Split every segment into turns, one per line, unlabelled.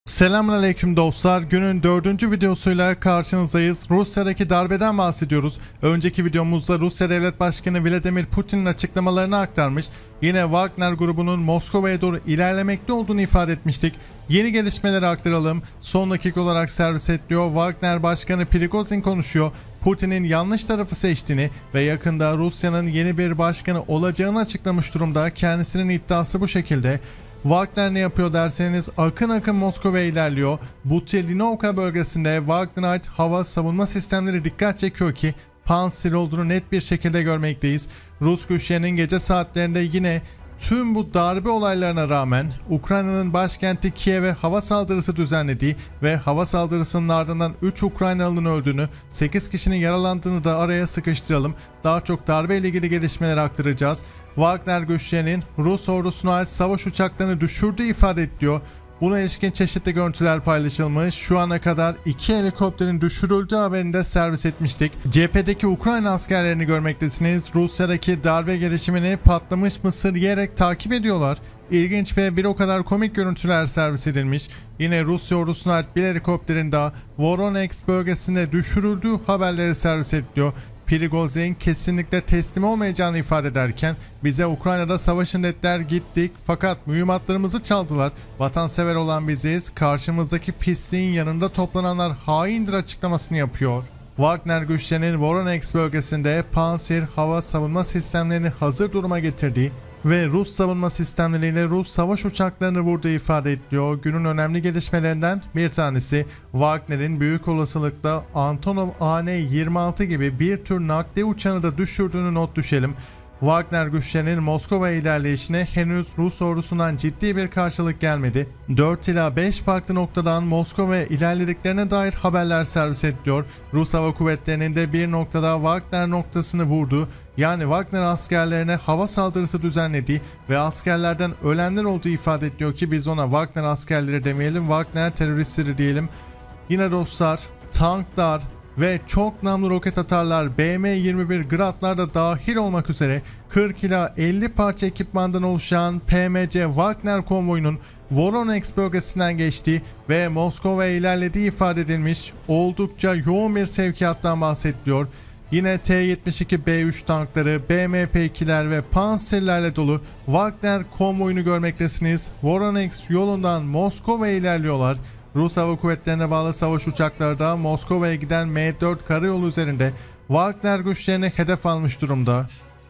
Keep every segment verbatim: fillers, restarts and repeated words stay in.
Selamünaleyküm dostlar. Günün dördüncü videosuyla karşınızdayız. Rusya'daki darbeden bahsediyoruz. Önceki videomuzda Rusya Devlet Başkanı Vladimir Putin'in açıklamalarını aktarmış. Yine Wagner grubunun Moskova'ya doğru ilerlemekte olduğunu ifade etmiştik. Yeni gelişmeleri aktaralım. Son dakika olarak servis ediliyor. Wagner Başkanı Prigozhin konuşuyor. Putin'in yanlış tarafı seçtiğini ve yakında Rusya'nın yeni bir başkanı olacağını açıklamış durumda. Kendisinin iddiası bu şekilde. Wagner ne yapıyor derseniz akın akın Moskova'ya ilerliyor. Butyrlinovka bölgesinde Wagnerite hava savunma sistemleri dikkat çekiyor ki Pantsir olduğunu net bir şekilde görmekteyiz. Rus güçlerinin gece saatlerinde yine tüm bu darbe olaylarına rağmen Ukrayna'nın başkenti Kiev'e hava saldırısı düzenlediği ve hava saldırısının ardından üç Ukraynalı'nın öldüğünü, sekiz kişinin yaralandığını da araya sıkıştıralım. Daha çok darbe ile ilgili gelişmeler aktaracağız. Wagner güçlerinin Rus ordusuna ait savaş uçaklarını düşürdüğü ifade ediliyor. Buna ilişkin çeşitli görüntüler paylaşılmış. Şu ana kadar iki helikopterin düşürüldüğü haberini de servis etmiştik. Cephedeki Ukrayna askerlerini görmektesiniz. Rusya'daki darbe girişimini patlamış mısır yiyerek takip ediyorlar. İlginç ve bir o kadar komik görüntüler servis edilmiş. Yine Rusya ordusuna ait bir helikopterin daha Voronezh bölgesinde düşürüldüğü haberleri servis ediliyor. Prigozhin kesinlikle teslim olmayacağını ifade ederken bize Ukrayna'da savaşın dediler, gittik fakat mühimmatlarımızı çaldılar. Vatansever olan biziz, karşımızdaki pisliğin yanında toplananlar haindir açıklamasını yapıyor. Wagner güçlerinin Voronezh bölgesinde Pantsir hava savunma sistemlerini hazır duruma getirdiği ve Rus savunma sistemleriyle Rus savaş uçaklarını vurduğu ifade ediliyor. Günün önemli gelişmelerinden bir tanesi Wagner'in büyük olasılıkla Antonov A N yirmi altı gibi bir tür nakliye uçağını da düşürdüğünü not düşelim. Wagner güçlerinin Moskova ilerleyişine henüz Rus ordusundan ciddi bir karşılık gelmedi. dört ila beş farklı noktadan Moskova'ya ilerlediklerine dair haberler servis ediliyor. Rus Hava Kuvvetleri'nin de bir noktada Wagner noktasını vurdu. Yani Wagner askerlerine hava saldırısı düzenlediği ve askerlerden ölenler olduğu ifade ediliyor ki biz ona Wagner askerleri demeyelim, Wagner teröristleri diyelim. Yine Ruslar, tanklar ve çok namlu roket atarlar B M yirmi bir Gradlar da dahil olmak üzere kırk ila elli parça ekipmandan oluşan P M C Wagner konvoyunun Voronezh bölgesinden geçtiği ve Moskova'ya ilerlediği ifade edilmiş. Oldukça yoğun bir sevkiyattan bahsediliyor. Yine T yetmiş iki B üç tankları, B M P ikiler ve Pantsirlerle dolu Wagner konvoyunu görmektesiniz. Voronezh yolundan Moskova'ya ilerliyorlar. Rus Hava Kuvvetleri'ne bağlı savaş uçakları da Moskova'ya giden M dört karayolu üzerinde Wagner güçlerini hedef almış durumda.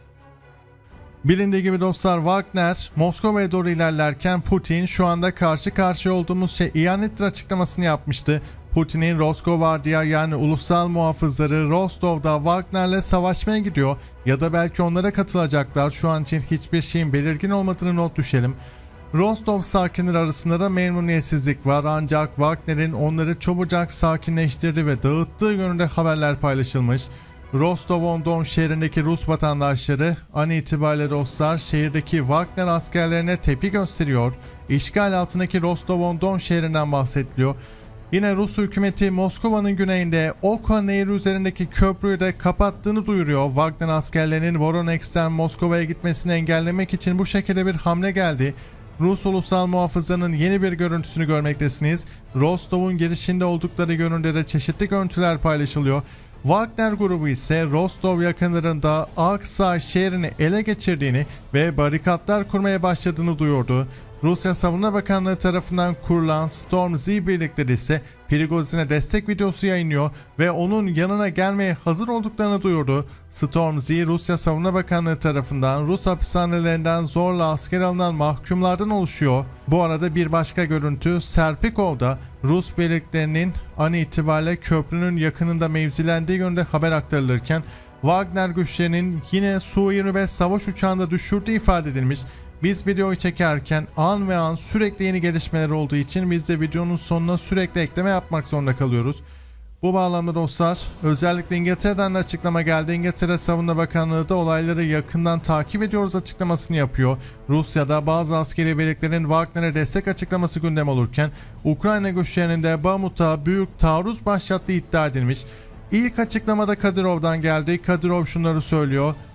Bilindiği gibi dostlar, Wagner Moskova'ya doğru ilerlerken Putin şu anda karşı karşıya olduğumuz şey ihanettir açıklamasını yapmıştı. Putin'in Rosgvardiya yani ulusal muhafızları Rostov'da Wagner'le savaşmaya gidiyor ya da belki onlara katılacaklar. Şu an için hiçbir şeyin belirgin olmadığını not düşelim. Rostov sakinleri arasında da memnuniyetsizlik var ancak Wagner'in onları çabucak sakinleştirdiği ve dağıttığı yönünde haberler paylaşılmış. Rostov-on-Don şehrindeki Rus vatandaşları an itibariyle dostlar şehirdeki Wagner askerlerine tepki gösteriyor. İşgal altındaki Rostov-on-Don şehrinden bahsediliyor. Yine Rus hükümeti Moskova'nın güneyinde Oka Nehri üzerindeki köprüyü de kapattığını duyuruyor. Wagner askerlerinin Voronezh'ten Moskova'ya gitmesini engellemek için bu şekilde bir hamle geldi. Rus ulusal muhafızanın yeni bir görüntüsünü görmektesiniz. Rostov'un girişinde oldukları yönünde de çeşitli görüntüler paylaşılıyor. Wagner grubu ise Rostov yakınlarında Aksa şehrini ele geçirdiğini ve barikatlar kurmaya başladığını duyurdu. Rusya Savunma Bakanlığı tarafından kurulan Storm Z birlikleri ise Prigozhin'e destek videosu yayınlıyor ve onun yanına gelmeye hazır olduklarını duyurdu. Storm Z, Rusya Savunma Bakanlığı tarafından Rus hapishanelerinden zorla asker alınan mahkumlardan oluşuyor. Bu arada bir başka görüntü Serpikov'da Rus birliklerinin an itibariyle köprünün yakınında mevzilendiği yönde haber aktarılırken Wagner güçlerinin yine Su yirmi beş savaş uçağında düşürdüğü ifade edilmiş. Biz videoyu çekerken an ve an sürekli yeni gelişmeler olduğu için biz de videonun sonuna sürekli ekleme yapmak zorunda kalıyoruz. Bu bağlamda dostlar özellikle İngiltere'den de açıklama geldi. İngiltere Savunma Bakanlığı da olayları yakından takip ediyoruz açıklamasını yapıyor. Rusya'da bazı askeri birliklerin Wagner'e destek açıklaması gündem olurken Ukrayna güçlerinin de Bamut'a büyük taarruz başlattığı iddia edilmiş. İlk açıklamada Kadirov'dan geldi. Kadirov şunları söylüyor.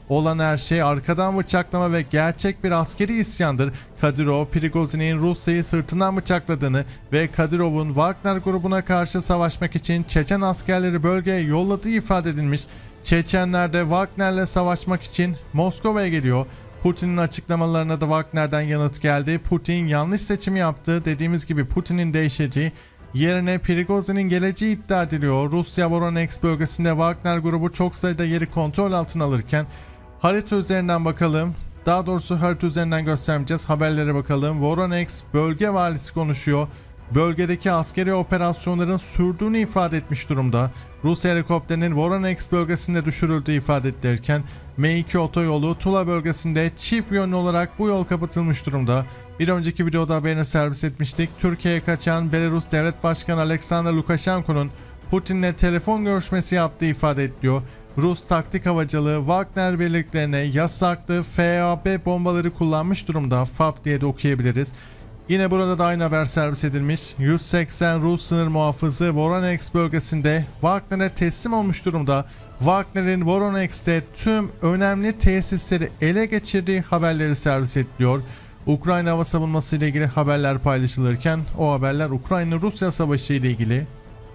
Olan her şey arkadan bıçaklama ve gerçek bir askeri isyandır. Kadyrov, Prigozhin'in Rusya'yı sırtından bıçakladığını ve Kadyrov'un Wagner grubuna karşı savaşmak için Çeçen askerleri bölgeye yolladığı ifade edilmiş. Çeçenler de Wagner'le savaşmak için Moskova'ya geliyor. Putin'in açıklamalarına da Wagner'den yanıt geldi. Putin yanlış seçimi yaptı. Dediğimiz gibi Putin'in değişeceği yerine Prigozhin'in geleceği iddia ediliyor. Rusya Voronezh bölgesinde Wagner grubu çok sayıda yeri kontrol altına alırken harita üzerinden bakalım. Daha doğrusu harita üzerinden göstermeyeceğiz. Haberlere bakalım. Voronezh bölge valisi konuşuyor. Bölgedeki askeri operasyonların sürdüğünü ifade etmiş durumda. Rus helikopterinin Voronezh bölgesinde düşürüldüğü ifade edilirken M iki otoyolu Tula bölgesinde çift yönlü olarak bu yol kapatılmış durumda. Bir önceki videoda haberini servis etmiştik. Türkiye'ye kaçan Belarus Devlet Başkanı Alexander Lukashenko'nun Putin'le telefon görüşmesi yaptığı ifade ediliyor. Rus taktik havacılığı Wagner birliklerine yasaklı F A B bombaları kullanmış durumda. F A B diye de okuyabiliriz. Yine burada da aynı haber servis edilmiş. yüz seksen Rus sınır muhafızı Voronezh bölgesinde Wagner'e teslim olmuş durumda. Wagner'in Voronezh'te tüm önemli tesisleri ele geçirdiği haberleri servis ediliyor. Ukrayna hava savunması ile ilgili haberler paylaşılırken o haberler Ukrayna-Rusya savaşı ile ilgili.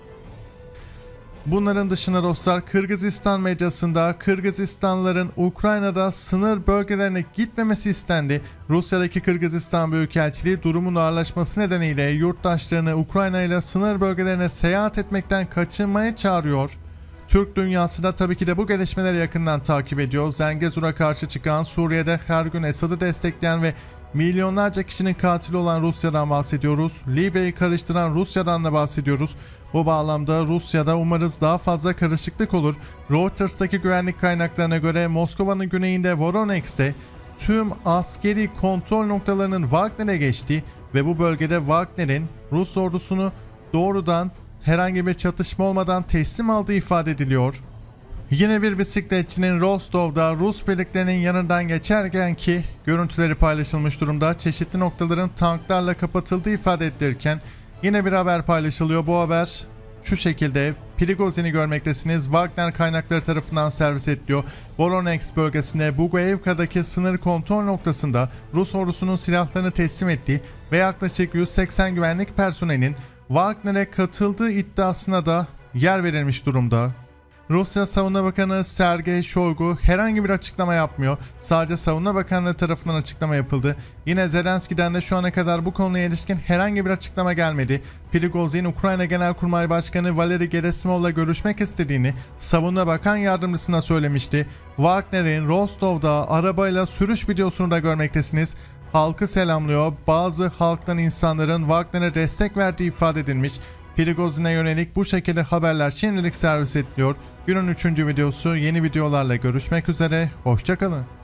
Bunların dışında dostlar, Kırgızistan medyasında Kırgızistanlıların Ukrayna'da sınır bölgelerine gitmemesi istendi. Rusya'daki Kırgızistan Büyükelçiliği durumun ağırlaşması nedeniyle yurttaşlarını Ukrayna ile sınır bölgelerine seyahat etmekten kaçınmaya çağırıyor. Türk dünyası da tabii ki de bu gelişmeleri yakından takip ediyor. Zengezur'a karşı çıkan, Suriye'de her gün Esad'ı destekleyen ve milyonlarca kişinin katili olan Rusya'dan bahsediyoruz. Libya'yı karıştıran Rusya'dan da bahsediyoruz. Bu bağlamda Rusya'da umarız daha fazla karışıklık olur. Reuters'taki güvenlik kaynaklarına göre Moskova'nın güneyinde Voronezh'te tüm askeri kontrol noktalarının Wagner'e geçtiği ve bu bölgede Wagner'in Rus ordusunu doğrudan herhangi bir çatışma olmadan teslim aldığı ifade ediliyor. Yine bir bisikletçinin Rostov'da Rus birliklerinin yanından geçerken ki görüntüleri paylaşılmış durumda. Çeşitli noktaların tanklarla kapatıldığı ifade edilirken yine bir haber paylaşılıyor. Bu haber şu şekilde: Prigozhin'i görmektesiniz. Wagner kaynakları tarafından servis ediliyor. Voronezh bölgesinde Bugoyevka'daki sınır kontrol noktasında Rus ordusunun silahlarını teslim ettiği ve yaklaşık yüz seksen güvenlik personelinin Wagner'e katıldığı iddiasına da yer verilmiş durumda. Rusya Savunma Bakanı Sergey Shoigu herhangi bir açıklama yapmıyor. Sadece Savunma Bakanlığı tarafından açıklama yapıldı. Yine Zelenski'den de şu ana kadar bu konuya ilişkin herhangi bir açıklama gelmedi. Prigozhin, Ukrayna Genelkurmay Başkanı Valery Gerasimov'la görüşmek istediğini Savunma Bakan Yardımcısına söylemişti. Wagner'in Rostov'da arabayla sürüş videosunu da görmektesiniz. Halkı selamlıyor. Bazı halktan insanların Wagner'e destek verdiği ifade edilmiş. Prigozhin'e yönelik bu şekilde haberler şimdilik servis ediliyor. Günün üçüncü videosu, yeni videolarla görüşmek üzere. Hoşça kalın.